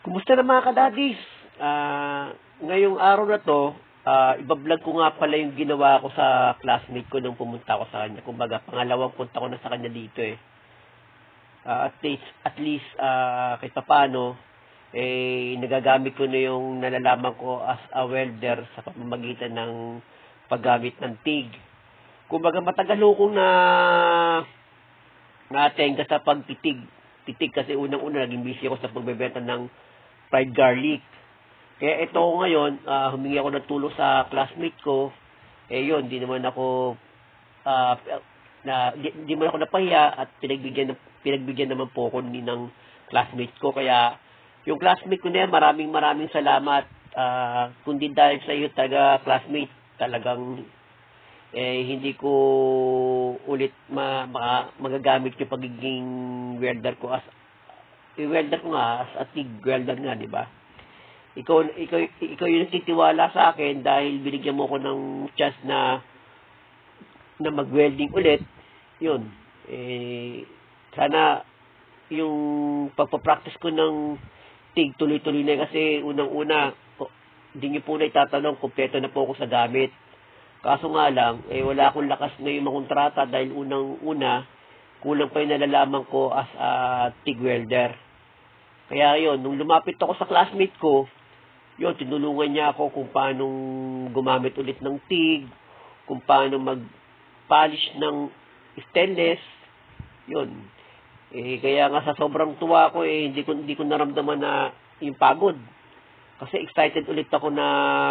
Kumusta na mga kadadis? Ngayong araw na to, ibablog ko nga pala yung ginawa ko sa classmate ko nung pumunta ako sa kanya. Kumbaga, pangalawang punta ko na sa kanya dito eh. At least kahit paano, nagagamit ko na yung nalalaman ko as a welder sa pamamagitan ng paggamit ng TIG. Kumbaga, matagal kong natenga sa pagtitig. Titig kasi unang-una, naging busy ako sa pagbebenta ng fried garlic. Kaya ito ngayon, humingi ako ng tulong sa classmate ko. Yun, di naman ako di mo ako napahiya at pinagbigyan naman po ako ng classmate ko. Kaya yung classmate ko na yan, maraming salamat. Kundi dahil sa iyo talaga classmate, talagang hindi ko ulit magagamit yung pagiging welder ko as a TIG welder nga, di ba? Ikaw yung nagtitiwala sa akin dahil binigyan mo ko ng chance na mag-welding ulit. Yun. Sana yung pagpapractice ko ng TIG tuloy-tuloy na kasi unang-una, hindi niyo po na itatanong, kompleto na po ako sa gamit. Kaso nga lang, wala akong lakas na yung makontrata dahil unang-una, kulang pa yung nalalaman ko as a TIG welder. Kaya yun, nung lumapit ako sa classmate ko, yun, tinulungan niya ako kung paano gumamit ulit ng TIG, kung paano mag-polish ng stainless, yun. Kaya nga sa sobrang tuwa ko, hindi ko naramdaman na yung pagod. Kasi excited ulit ako na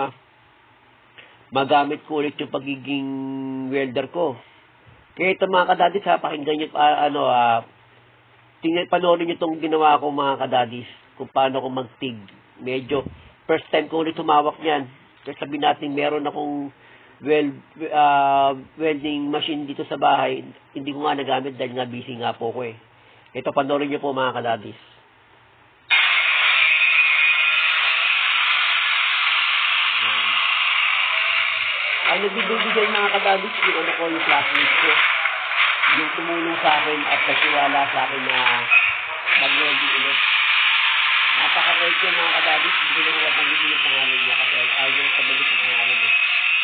magamit ko ulit yung pagiging welder ko. Kaya ito mga kadadis, pakinggan nyo, panoorin nyo itong ginawa ko mga kadadis, kung paano ko mag-TIG. Medyo, first time ko ulit tumawak niyan. Kasi sabihin natin, meron akong welding machine dito sa bahay. Hindi ko nga nagamit dahil nga busy nga po ko eh. Ito, panoorin nyo po mga kadadis. Ang nagbibigay mga kadadis, yung ko yung classmate ko. Yung tumulong sa akin at nagtiwala sa akin na mag-welding ulit. Napaka-right yung mga kadadis, hindi ko naman nabanggit yung pangalan niya kasi ayaw yung kabanggit yung pangalan niya.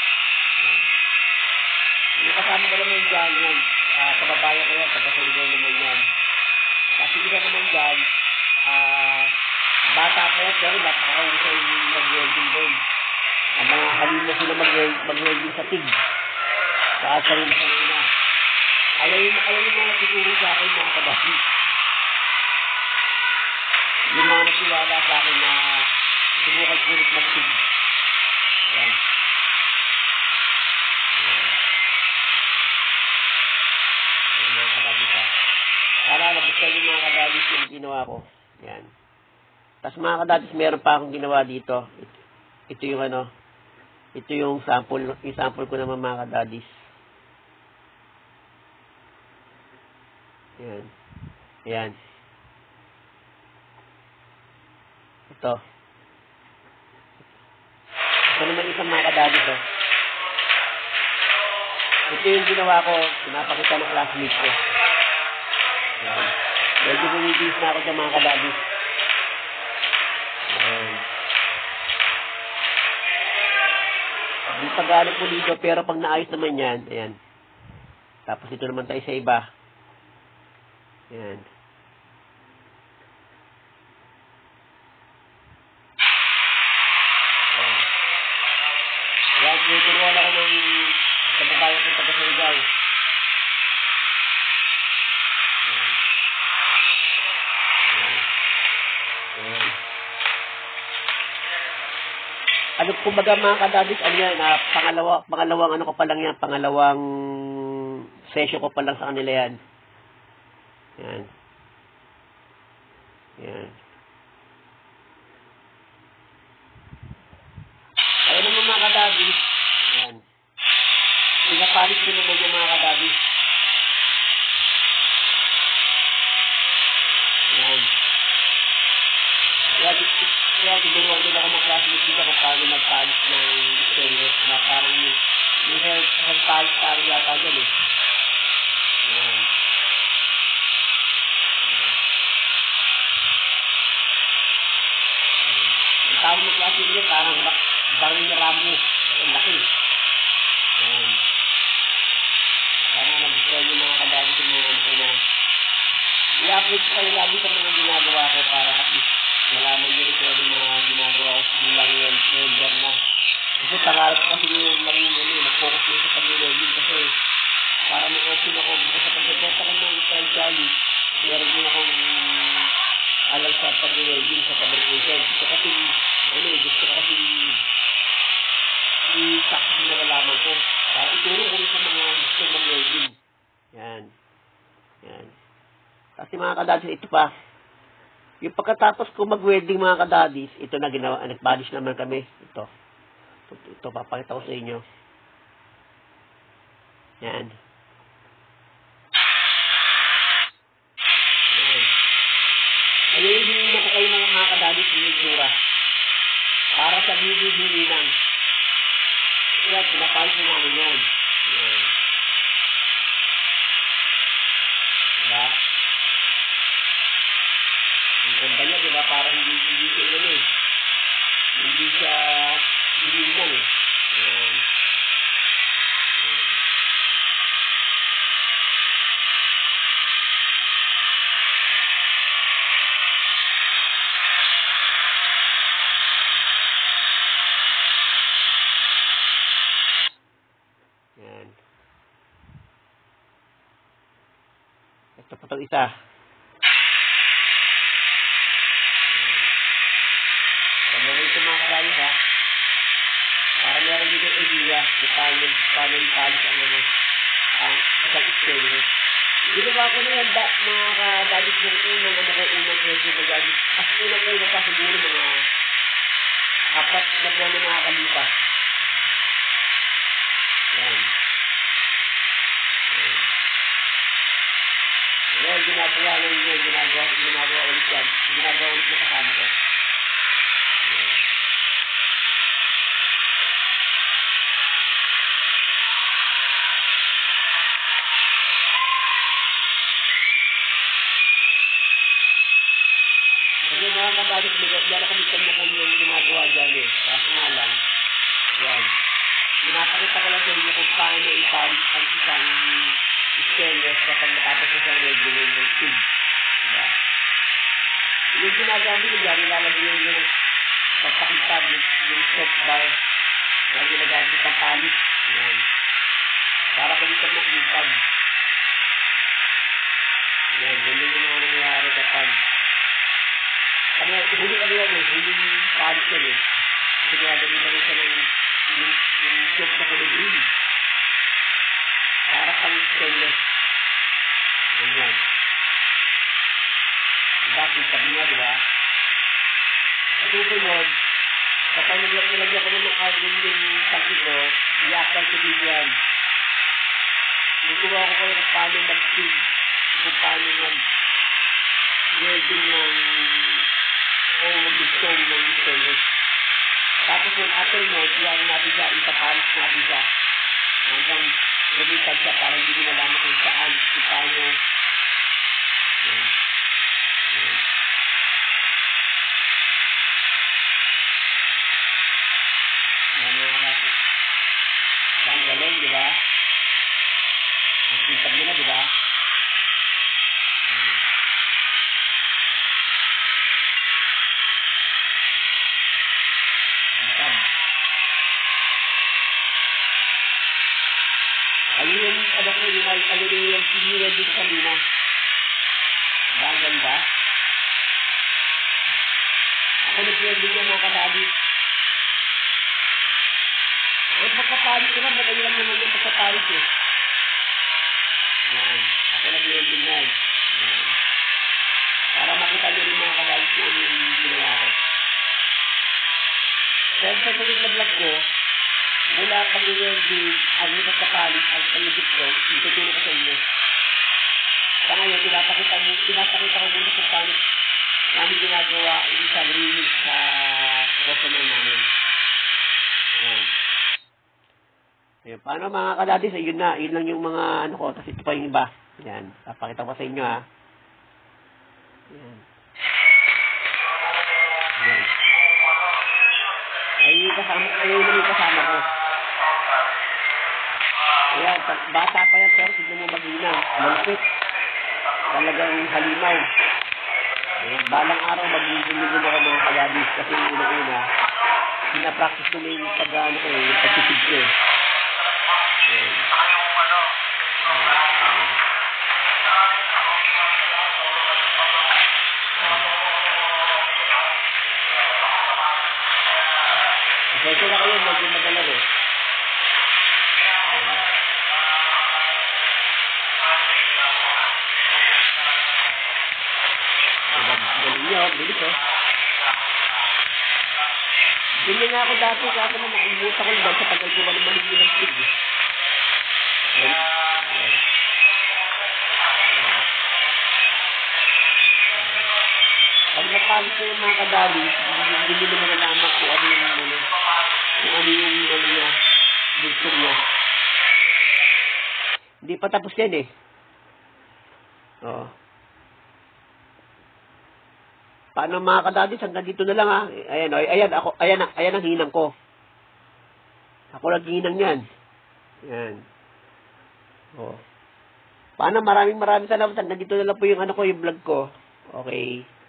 Yung kasama ko naman dyan, kababayan ko yan, kapasaligaw naman yan. Kasi kita naman dyan, bata ko yan, pero napaka-usay yung mag-welding doon. Ang mga kanina sila mag-welding sa TIG. Sa sarili sa nila. Ayaw yung mga tuturo sa akin mga kabasi. Yung mga nagsiwala sa akin na subukan ko ulit mag-TIG. Yan. Yan mga kababis ha. Para nabuksan yung mga kababis yung ginawa ko. Yan. Tapos mga kababis, meron pa akong ginawa dito. Ito yung ito yung sample ko naman mga kadadis. Yan. Yan. Ito. Ito naman isang mga kadadis. Ito yung ginawa ko. Pinapakita ng classmate ko. Yan. Medyo bumibis na ako sa mga kadadis. Yan. Hindi pag-alap po dito, pero pag naayos naman yan, ayan. Tapos ito naman tayo sa iba. Ayan. Ayan. Ayan, tinuturuan ako ng kababayan kong taga-Surigao. Ayan. Ayan. Ano kumbaga mga kadadis, ano yan, pangalawang ano ko pa lang yan, pangalawang session ko pa lang sa kanila yan. Yan. Yan. Ayun naman mga kadadis, yan. Pinapalit ko naman yung mga kadadis. Yan. Kaya tinuruan nila ako mga classmates dito kung paano mag-polish ng stainless na parang yung hair polish parang yata dyan eh. Yan. tawag na klase nila, parang baril na ramo. Ang laki. Ayan. Parang mag-destroy yung mga kadadis yung mga ano na. I-update ko kayo lagi sa mga ginagawa ko para at least malaman nyo rin kung mga ginagawa ko sa bilang yung folder na. Kasi pangarap ko kasi yung maging mag-focus ko sa pag-learning kasi para mag-open ako sa pag-depota ko ng franchise, meron din akong alam sa pag-learning sa fabrication. Gusto kasi, gusto kasi i-success na nalaman ko. Para ituro ko sa mga gusto mag-learning. Yan. Yan. Kasi mga kadadis, ito pa. Yung pagkatapos ko mag-welding mga kadadis, ito na ginawa, nag-polish naman kami. Ito, papakita ko sa inyo. Yan. Yan. Ayun yung na kayo mga kadadis yung itsura. Para sa bibili lang. Yan, pinapolish na namin yan. Yan. Diba? Ang ganda niya, diba? Parang hindi siya hinihinan eh. Ayan. Ayan. Ito pa itong isa. Para meron dito yung idea kung paano i-polish ang isang istero. Ginawa ko na yan, mga kadadis ng unang presyo ko gadis. As unang pa siguro mga 4 na buwan na nakakalipas. Yan. Yan, ginagawa lang yun. Ginagawa ulit yan. Ginagawa ulit na kasama ko. Yan. Kasi mga kadadis, yan ako yung ginagawa dyan eh. Kaso nga lang, yan. Pinapakita ko lang sa inyo kung paano i-polish ang isang stainless kapag natapos sa isang regular ng tube. Diba? Yung ginagamit ko dyan, nilalagyan yung pagpakitab yung soft bar na ginagamit ng polish. Yan. Para kung ito maklipag. Yan, ganyan yung mga nangyayari kapag huli kami yan eh, huli polish yan eh. Kasi ginagamit kami sa yung soft na kulay. Para pang stainless. Ganyan. Bakit sabi nga, diba? Sa susunod, kapag nilagyan ko ng kawin yung tangki ko, i-apply ko din yan. Nagkuha ko kayo kung paano mag-speed, kung paano mag-welding ng o mag-stone ng stainless. Tapos yung after nun, iyan natin siya, ipapalis natin siya. Hanggang lumitag siya para hindi nyo nalaman kung saan, kung paano. Yan. Yan. Yan mga natin. Ang galing, di ba? Ang sintag nila, di ba? Ayun yung, yung pinilad dito kanina. Ba, ang ganda? Ako nag-welding yung mga kadadis. Eh, pagkapalit ko na, magayon lang naman yung pagkapalit eh. Yan. Ako nag-welding na eh. Yan. Para makita nyo rin mga kadadis kung yung ginawa ko. Pero sa tulit na vlog ko, mula pag-welding, ang pagkapalit, ang pag-edit ko, itutulong ko sa inyo. Sa ngayon, pinapakita ko muna kung paano namin ginagawa yung isang remix sa customer namin. Ayan. Ayan. Paano mga kadadis? Ayun na. Yun lang yung mga ano ko. Tapos ito pa yung iba. Ayan. Papakita ko sa inyo ha. Ayan. Ayan. ayun yung kasama ko. Ayan, bata pa yan, pero tignan mo mag-inang. Malupit. Talagang halimaw. Ayan, balang araw mag-inang ako mga kayabis kasi una-una, pinapractice ko na yung pag-ano ko, yung pag-sisig ko. Ayan. Kasi na kayo, mag-magalan eh. Galing nyo, bilis oh. Ganyan nga ako dati, kasi na nakalimutan ko lang sa tagal ko walang maligyan ng pig. Pag napalit ko yung mga kadali, hindi mo nalaman kung ano yung niya, gusto niya. Hindi pa tapos yan eh. Oo. Paano mga kadadis, hanggang dito na lang ha. Ayan ang hinang ko. Ako lang hinang yan. Yan. Oh. Paano maraming salamat. Hanggang dito na lang po yung yung vlog ko. Okay.